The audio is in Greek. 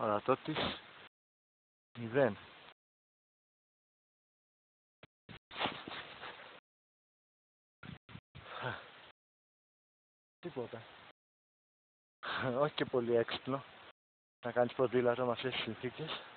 Ορατότης 0. Τίποτα. Όχι και πολύ έξυπνο να κάνεις ποδήλατο με αυτές τις συνθήκες.